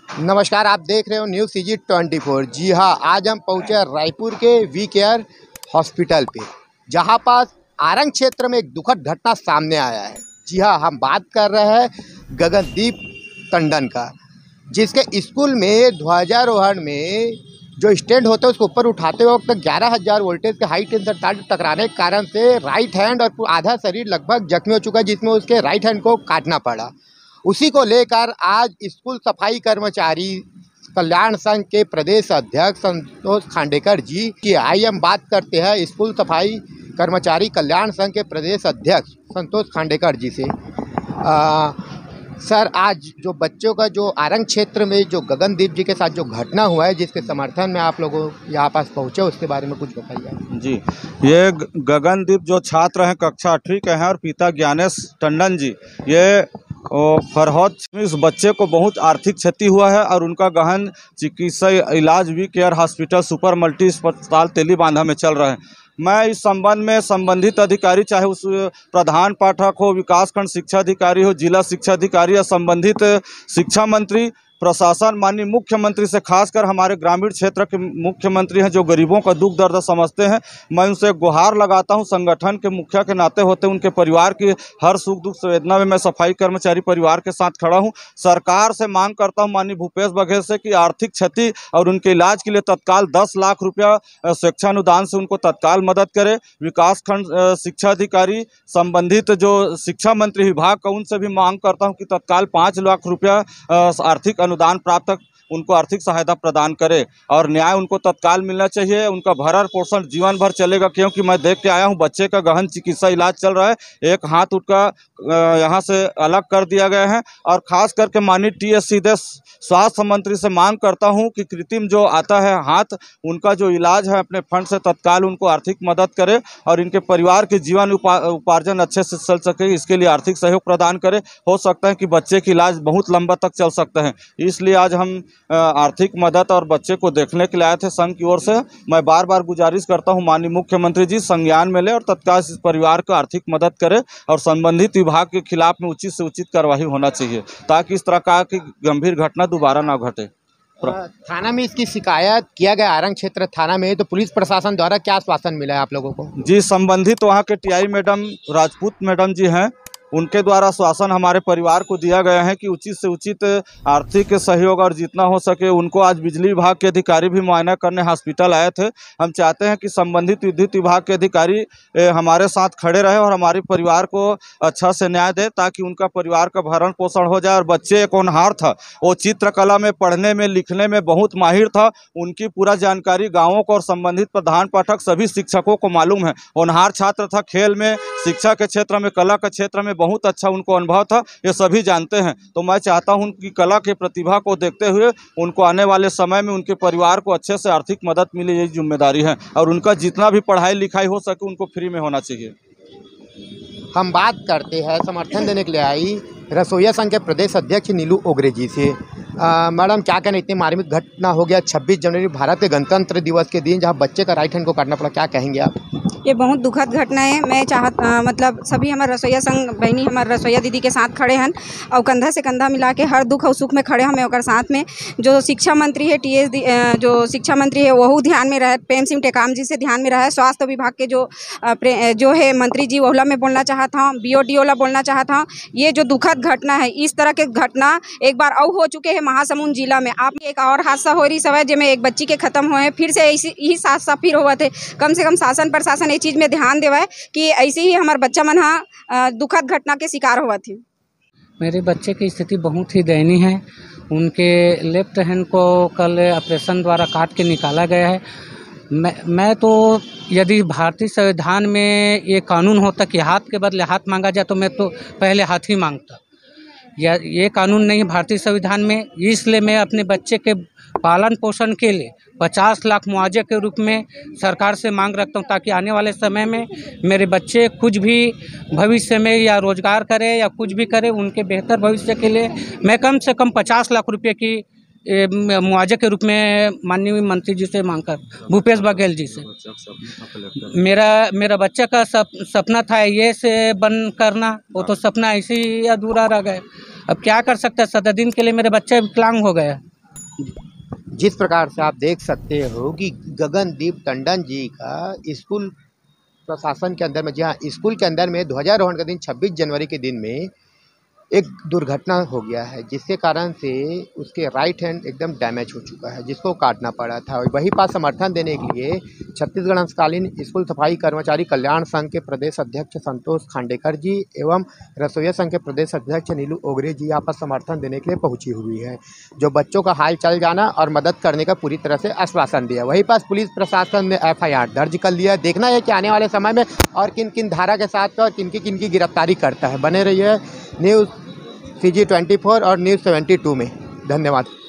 नमस्कार, आप देख रहे हो न्यूज़ CG 24। जी हाँ, आज हम पहुँचे रायपुर के वी केयर हॉस्पिटल पे, जहाँ पास आरंग क्षेत्र में एक दुखद घटना सामने आया है। जी हाँ, हम बात कर रहे हैं गगनदीप टंडन का, जिसके स्कूल में ध्वजारोहण में जो स्टैंड होता है उसको ऊपर उठाते वक्त 11,000 वोल्टेज के हाई टेंशन तार टकराने के कारण से राइट हैंड और आधा शरीर लगभग जख्मी हो चुका है, जिसमें उसके राइट हैंड को काटना पड़ा। उसी को लेकर आज स्कूल सफाई कर्मचारी कल्याण संघ के प्रदेश अध्यक्ष संतोष खांडेकर जी की आइए हम बात करते हैं स्कूल सफाई कर्मचारी कल्याण संघ के प्रदेश अध्यक्ष संतोष खांडेकर जी से। सर, आज जो बच्चों का जो आरंग क्षेत्र में जो गगनदीप जी के साथ जो घटना हुआ है, जिसके समर्थन में आप लोगों यहाँ पास पहुँचे, उसके बारे में कुछ बताइए। जी, ये गगनदीप जो छात्र हैं कक्षा 8वीं के हैं और पिता ज्ञानेश टंडन जी, ये फरहौद इस बच्चे को बहुत आर्थिक क्षति हुआ है और उनका गहन चिकित्सा इलाज We Care hospital super multi अस्पताल तेलीबांधा में चल रहा है। मैं इस संबंध में संबंधित अधिकारी, चाहे उस प्रधान पाठक हो, विकासखंड शिक्षा अधिकारी हो, जिला शिक्षा अधिकारी या संबंधित शिक्षा मंत्री, प्रशासन, माननीय मुख्यमंत्री से, खासकर हमारे ग्रामीण क्षेत्र के मुख्यमंत्री हैं जो गरीबों का दुख दर्द समझते हैं, मैं उनसे गुहार लगाता हूं। संगठन के मुखिया के नाते होते उनके परिवार की हर सुख दुख संवेदना में मैं सफाई कर्मचारी परिवार के साथ खड़ा हूं। सरकार से मांग करता हूं, माननीय भूपेश बघेल से, कि आर्थिक क्षति और उनके इलाज के लिए तत्काल 10 लाख रुपया शिक्षा अनुदान से उनको तत्काल मदद करे। विकासखंड शिक्षा अधिकारी, संबंधित जो शिक्षा मंत्री विभाग का, उनसे भी मांग करता हूँ कि तत्काल 5 लाख रुपया आर्थिक अनुदान प्राप्त उनको आर्थिक सहायता प्रदान करे और न्याय उनको तत्काल मिलना चाहिए। उनका भरण पोषण जीवन भर चलेगा, क्योंकि मैं देख के आया हूं बच्चे का गहन चिकित्सा इलाज चल रहा है। एक हाथ उनका यहां से अलग कर दिया गया है और खास करके माननीय TS सीधे स्वास्थ्य मंत्री से मांग करता हूं कि कृत्रिम जो आता है हाथ, उनका जो इलाज है अपने फंड से तत्काल उनको आर्थिक मदद करे और इनके परिवार के जीवन उपार्जन अच्छे से चल सके, इसके लिए आर्थिक सहयोग प्रदान करे। हो सकता है कि बच्चे की इलाज बहुत लंबा तक चल सकते हैं, इसलिए आज हम आर्थिक मदद और बच्चे को देखने के लिए आए थे संघ की ओर से। मैं बार बार गुजारिश करता हूं माननीय मुख्यमंत्री जी संज्ञान में ले और तत्काल इस परिवार को आर्थिक मदद करे और संबंधित विभाग के खिलाफ में उचित से उचित कार्रवाई होना चाहिए, ताकि इस तरह का की गंभीर घटना दोबारा ना घटे। थाना में इसकी शिकायत किया गया, आरंग क्षेत्र थाना में, तो पुलिस प्रशासन द्वारा क्या आश्वासन मिला है आप लोगों को? जी, संबंधित वहाँ के TI madam Rajput madam ji हैं, उनके द्वारा आश्वासन हमारे परिवार को दिया गया है कि उचित से उचित आर्थिक सहयोग और जितना हो सके उनको। आज बिजली विभाग के अधिकारी भी मुआयना करने हॉस्पिटल आए थे। हम चाहते हैं कि संबंधित विद्युत विभाग के अधिकारी हमारे साथ खड़े रहे और हमारे परिवार को अच्छा से न्याय दे, ताकि उनका परिवार का भरण पोषण हो जाए। और बच्चे एक होनहार था, वो चित्रकला में, पढ़ने में, लिखने में बहुत माहिर था। उनकी पूरा जानकारी गाँवों को और संबंधित प्रधान पाठक सभी शिक्षकों को मालूम है। होनहार छात्र था, खेल में, शिक्षा के क्षेत्र में, कला के क्षेत्र में बहुत अच्छा उनको अनुभव था, ये सभी जानते हैं। तो मैं चाहता हूं कि कला के प्रतिभा को देखते हुए उनको आने वाले समय में उनके परिवार को अच्छे से आर्थिक मदद मिले, यही जिम्मेदारी है। और उनका जितना भी पढ़ाई लिखाई हो सके उनको फ्री में होना चाहिए। हम बात करते हैं समर्थन देने के लिए आई रसोईया संघ के प्रदेश अध्यक्ष नीलू ओगरे जी से। मैडम, क्या कहना, इतनी मार्मिक घटना हो गया 26 जनवरी भारत के गणतंत्र दिवस के दिन, जहां बच्चे का राइट हैंड को काटना पड़ा, क्या कहेंगे आप? ये बहुत दुखद घटना है। मैं मतलब सभी हमारे रसोईया संघ बहनी हमारे रसोईया दीदी के साथ खड़े हैं और कंधा से कंधा मिला के हर दुख और सुख में खड़े हमें और साथ में जो शिक्षा मंत्री है जो शिक्षा मंत्री है वह ध्यान में रहे, प्रेम सिंह टेकाम जी से ध्यान में रहे। स्वास्थ्य विभाग के जो है मंत्री जी, वोला में बोलना चाहता हूँ, BOD ला बोलना चाहता हूँ। ये जो दुखद घटना है, इस तरह के घटना एक बार और हो चुके हैं महासमुंद जिला में। आप एक और हादसा हो रही सवय जिसमें एक बच्ची के खत्म हुए, फिर से यही साथ फिर हुआ थे। कम से कम शासन प्रशासन ये चीज़ में ध्यान देवे कि ऐसे ही हमारे बच्चा मन दुखद घटना के शिकार हुआ थी। मेरे बच्चे की स्थिति बहुत ही दयनीय है। उनके लेफ्ट हैंड को कल ऑपरेशन द्वारा काट के निकाला गया है। मैं तो, यदि भारतीय संविधान में ये कानून होता कि हाथ के बदले हाथ मांगा जाए, तो मैं तो पहले हाथ ही मांगता। ये कानून नहीं है भारतीय संविधान में, इसलिए मैं अपने बच्चे के पालन पोषण के लिए 50 लाख मुआवजे के रूप में सरकार से मांग रखता हूं, ताकि आने वाले समय में मेरे बच्चे कुछ भी भविष्य में या रोजगार करें या कुछ भी करें, उनके बेहतर भविष्य के लिए मैं कम से कम 50 लाख रुपए की मुआवजे के रूप में माननीय मंत्री जी से मांग कर, भूपेश बघेल जी से। मेरा बच्चा का सपना था ये से बन करना, वो तो सपना ऐसे ही अधूरा रह गया। अब क्या कर सकते हैं, 7 दिन के लिए मेरे बच्चे विकलांग हो गए। जिस प्रकार से आप देख सकते हो कि गगनदीप टंडन जी का स्कूल प्रशासन के अंदर में, जी हाँ, स्कूल के अंदर में ध्वजारोहण के दिन 26 जनवरी के दिन में एक दुर्घटना हो गया है, जिसके कारण से उसके राइट हैंड एकदम डैमेज हो चुका है, जिसको काटना पड़ा था। और वही पास समर्थन देने के लिए छत्तीसगढ़ अंशकालीन स्कूल सफाई कर्मचारी कल्याण संघ के प्रदेश अध्यक्ष संतोष खांडेकर जी एवं रसोईया संघ के प्रदेश अध्यक्ष नीलू ओगरे जी यहाँ पर समर्थन देने के लिए पहुंची हुई है, जो बच्चों का हाल चल जाना और मदद करने का पूरी तरह से आश्वासन दिया। वही पास पुलिस प्रशासन ने FIR दर्ज कर लिया। देखना है कि आने वाले समय में और किन किन धारा के साथ और किन की गिरफ्तारी करता है। बने रहिए न्यूज़ CG 24 और न्यूज़ 72 में। धन्यवाद।